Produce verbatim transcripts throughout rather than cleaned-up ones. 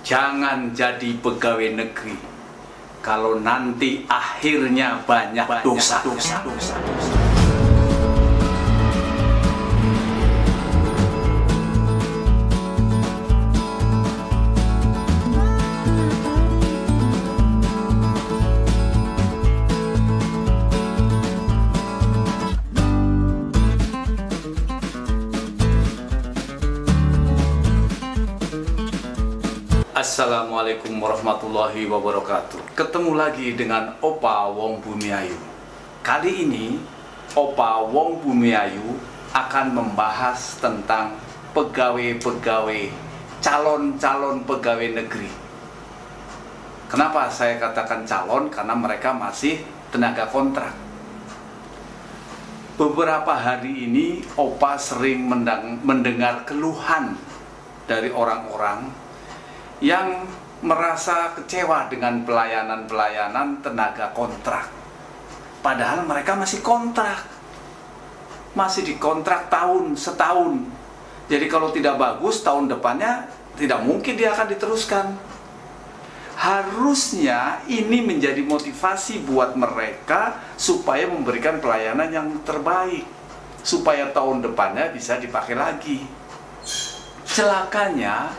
Jangan jadi pegawai negeri kalau nanti akhirnya banyak dosa-dosa. Assalamualaikum warahmatullahi wabarakatuh. Ketemu lagi dengan Opa Wong Bumiayu. Kali ini Opa Wong Bumiayu akan membahas tentang pegawai-pegawai, calon-calon pegawai negeri. Kenapa saya katakan calon? Karena mereka masih tenaga kontrak. Beberapa hari ini Opa sering mendengar keluhan dari orang-orang yang merasa kecewa dengan pelayanan-pelayanan tenaga kontrak. Padahal mereka masih kontrak, masih dikontrak tahun, setahun. Jadi kalau tidak bagus, tahun depannya tidak mungkin dia akan diteruskan. Harusnya ini menjadi motivasi buat mereka supaya memberikan pelayanan yang terbaik, supaya tahun depannya bisa dipakai lagi. Celakanya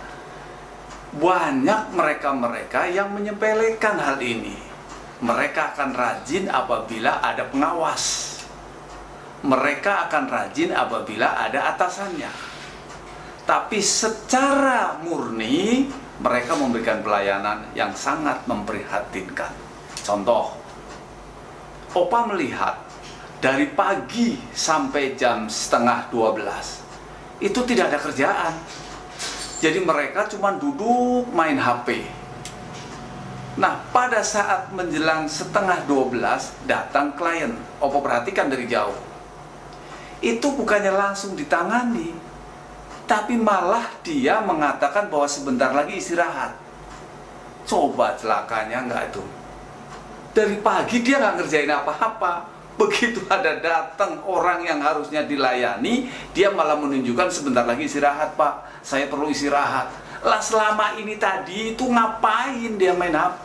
banyak mereka-mereka yang menyepelekan hal ini. Mereka akan rajin apabila ada pengawas. Mereka akan rajin apabila ada atasannya. Tapi secara murni mereka memberikan pelayanan yang sangat memprihatinkan. Contoh, Opa melihat dari pagi sampai jam setengah dua belas itu tidak ada kerjaan. Jadi mereka cuma duduk main H P. Nah, pada saat menjelang setengah dua belas datang klien. Opa perhatikan dari jauh. Itu bukannya langsung ditangani, tapi malah dia mengatakan bahwa sebentar lagi istirahat. Coba celakanya enggak itu. Dari pagi dia nggak ngerjain apa-apa. Begitu ada datang orang yang harusnya dilayani, dia malah menunjukkan sebentar lagi istirahat, Pak. Saya perlu istirahat. Lah selama ini tadi itu ngapain dia main H P?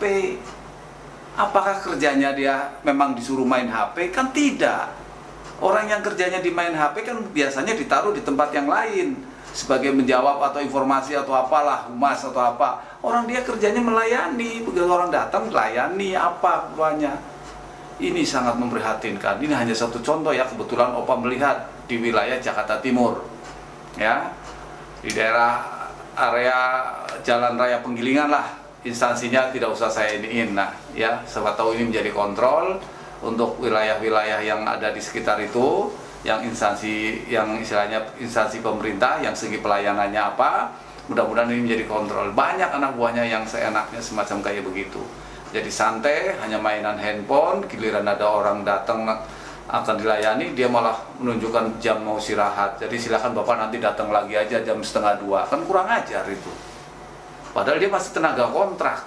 Apakah kerjanya dia memang disuruh main H P? Kan tidak. Orang yang kerjanya di main H P kan biasanya ditaruh di tempat yang lain sebagai menjawab atau informasi atau apalah, humas atau apa. Orang dia kerjanya melayani. Begitu orang datang melayani apa banyak. Ini sangat memprihatinkan. Ini hanya satu contoh ya, kebetulan Opa melihat di wilayah Jakarta Timur. Ya. Di daerah area Jalan Raya Penggilingan lah, instansinya tidak usah saya iniin. Nah, ya, siapa tahu ini menjadi kontrol untuk wilayah-wilayah yang ada di sekitar itu, yang instansi yang istilahnya instansi pemerintah yang segi pelayanannya apa. Mudah-mudahan ini menjadi kontrol. Banyak anak buahnya yang seenaknya semacam kayak begitu. Jadi santai, hanya mainan handphone, giliran ada orang datang akan dilayani, dia malah menunjukkan jam mau istirahat. Jadi silakan Bapak nanti datang lagi aja jam setengah dua. Kan kurang ajar itu. Padahal dia masih tenaga kontrak.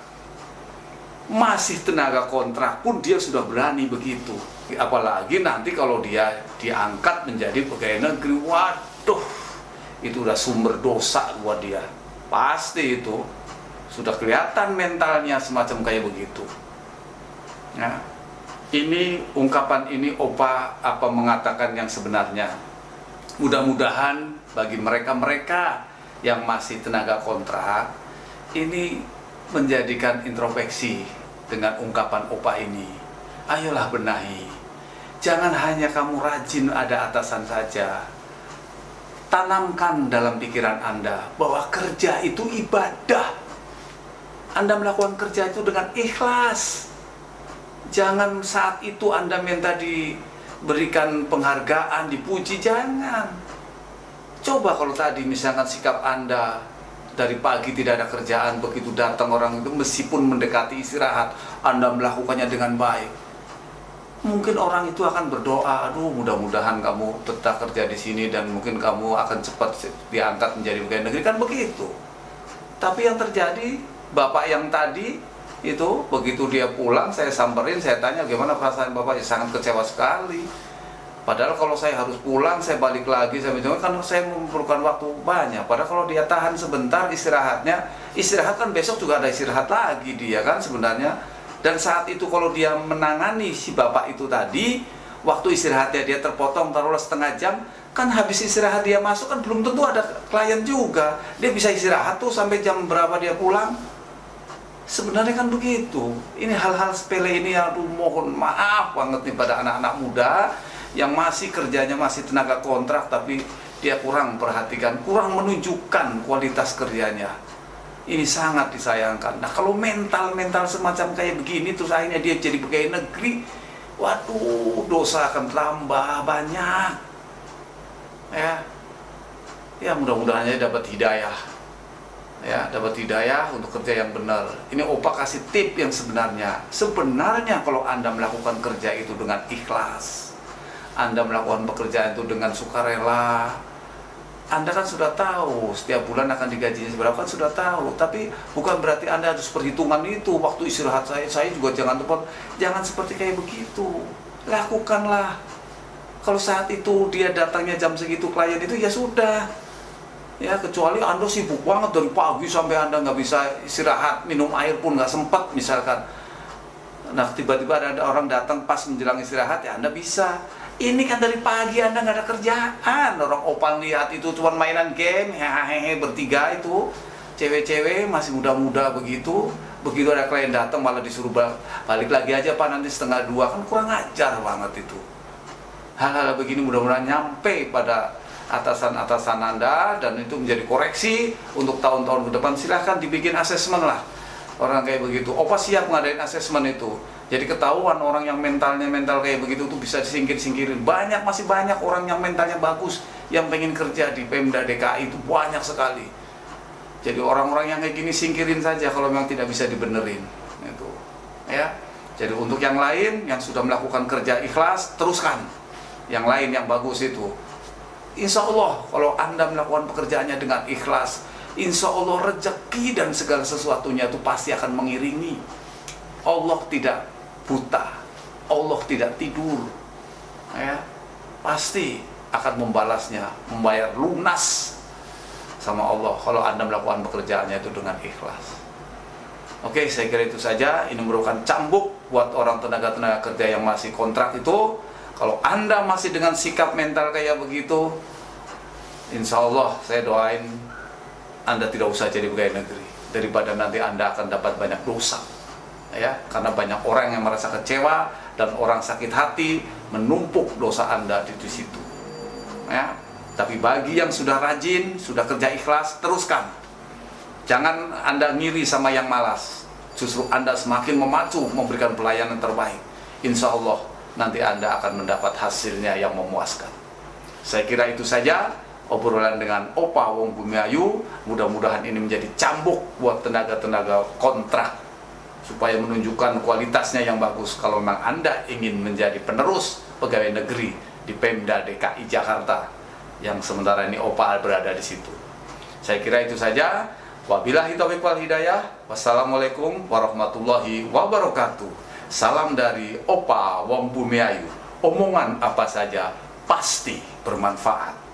Masih tenaga kontrak pun dia sudah berani begitu. Apalagi nanti kalau dia diangkat menjadi pegawai negeri, waduh, itu udah sumber dosa buat dia. Pasti itu. Sudah kelihatan mentalnya semacam kayak begitu. Nah, ini ungkapan ini Opa apa mengatakan yang sebenarnya. Mudah-mudahan bagi mereka-mereka yang masih tenaga kontrak ini menjadikan introspeksi dengan ungkapan Opa ini. Ayolah benahi. Jangan hanya kamu rajin ada atasan saja. Tanamkan dalam pikiran Anda bahwa kerja itu ibadah. Anda melakukan kerja itu dengan ikhlas. Jangan saat itu Anda minta diberikan penghargaan, dipuji, jangan. Coba kalau tadi misalkan sikap Anda dari pagi tidak ada kerjaan, begitu datang orang itu meskipun mendekati istirahat, Anda melakukannya dengan baik. Mungkin orang itu akan berdoa, aduh mudah-mudahan kamu tetap kerja di sini dan mungkin kamu akan cepat diangkat menjadi pegawai negeri, kan begitu. Tapi yang terjadi, Bapak yang tadi itu begitu dia pulang, saya samperin, saya tanya gimana perasaan Bapak, ya, sangat kecewa sekali. Padahal kalau saya harus pulang, saya balik lagi, saya mencoba, kan saya memerlukan waktu banyak. Padahal kalau dia tahan sebentar istirahatnya, istirahat kan besok juga ada istirahat lagi dia kan sebenarnya. Dan saat itu kalau dia menangani si bapak itu tadi, waktu istirahatnya dia terpotong taruhlah setengah jam, kan habis istirahat dia masuk kan belum tentu ada klien juga. Dia bisa istirahat tuh sampai jam berapa dia pulang. Sebenarnya kan begitu. Ini hal-hal sepele ini yang aduh, mohon maaf banget nih pada anak-anak muda yang masih kerjanya masih tenaga kontrak tapi dia kurang perhatikan, kurang menunjukkan kualitas kerjanya. Ini sangat disayangkan. Nah kalau mental-mental semacam kayak begini terus akhirnya dia jadi pegawai negeri, waduh dosa akan tambah banyak. Ya, ya mudah-mudahan dia dapat hidayah. Ya, dapat hidayah untuk kerja yang benar. Ini Opa kasih tip yang sebenarnya. Sebenarnya kalau Anda melakukan kerja itu dengan ikhlas, Anda melakukan pekerjaan itu dengan sukarela, Anda kan sudah tahu setiap bulan akan digajinya seberapa, kan sudah tahu. Tapi bukan berarti Anda harus perhitungan itu. Waktu istirahat saya, saya juga jangan tepat. Jangan seperti kayak begitu. Lakukanlah. Kalau saat itu dia datangnya jam segitu klien itu ya sudah. Ya kecuali Anda sibuk banget dari pagi sampai Anda nggak bisa istirahat, minum air pun nggak sempat misalkan. Nah tiba-tiba ada orang datang pas menjelang istirahat ya Anda bisa. Ini kan dari pagi Anda nggak ada kerjaan. Orang Opa lihat itu cuma mainan game, hehehe bertiga itu, cewek-cewek masih muda-muda begitu. Begitu ada klien datang malah disuruh balik lagi aja Pak nanti setengah dua, kan kurang ajar banget itu. Hal-hal begini mudah-mudahan nyampe pada atasan-atasan Anda dan itu menjadi koreksi untuk tahun-tahun ke depan. Silahkan dibikin asesmen lah orang kayak begitu. Opa siap ngadain asesmen itu. Jadi ketahuan orang yang mentalnya mental kayak begitu tuh bisa disingkir-singkirin. Banyak, masih banyak orang yang mentalnya bagus yang pengen kerja di Pemda D K I itu banyak sekali. Jadi orang-orang yang kayak gini singkirin saja kalau memang tidak bisa dibenerin. Itu, ya. Jadi untuk yang lain yang sudah melakukan kerja ikhlas teruskan. Yang lain yang bagus itu. Insya Allah kalau Anda melakukan pekerjaannya dengan ikhlas, insya Allah rezeki dan segala sesuatunya itu pasti akan mengiringi. Allah tidak buta, Allah tidak tidur, ya pasti akan membalasnya, membayar lunas sama Allah kalau Anda melakukan pekerjaannya itu dengan ikhlas. Oke, saya kira itu saja. Ini merupakan cambuk buat orang tenaga-tenaga kerja yang masih kontrak itu. Kalau Anda masih dengan sikap mental kayak begitu, insya Allah saya doain Anda tidak usah jadi pegawai negeri, daripada nanti Anda akan dapat banyak dosa. Ya, karena banyak orang yang merasa kecewa dan orang sakit hati menumpuk dosa Anda di, di situ. Ya, tapi bagi yang sudah rajin, sudah kerja ikhlas, teruskan. Jangan Anda ngiri sama yang malas. Justru Anda semakin memacu memberikan pelayanan terbaik. Insya Allah nanti Anda akan mendapat hasilnya yang memuaskan. Saya kira itu saja obrolan dengan Opa Wong Bumiayu. Mudah-mudahan ini menjadi cambuk buat tenaga-tenaga kontrak supaya menunjukkan kualitasnya yang bagus kalau memang Anda ingin menjadi penerus pegawai negeri di Pemda D K I Jakarta yang sementara ini Opa berada di situ. Saya kira itu saja. Wabillahi taufiq wal hidayah. Wassalamualaikum warahmatullahi wabarakatuh. Salam dari Opa Wong Bumiayu. Omongan apa saja pasti bermanfaat.